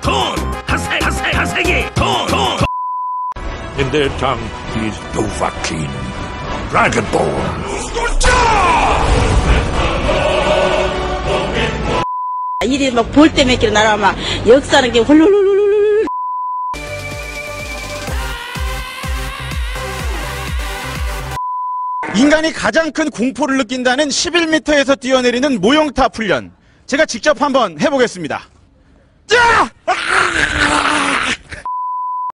하세기 In their tongue, he is Dovahkiin, Dragonborn. 일이 막 볼 때 몇 킬로 날아 막 역사는 게 홀룰룰룰룰. 인간이 가장 큰 공포를 느낀다는 11m에서 뛰어내리는 모형탑 훈련. 제가 직접 한번 해보겠습니다. 자!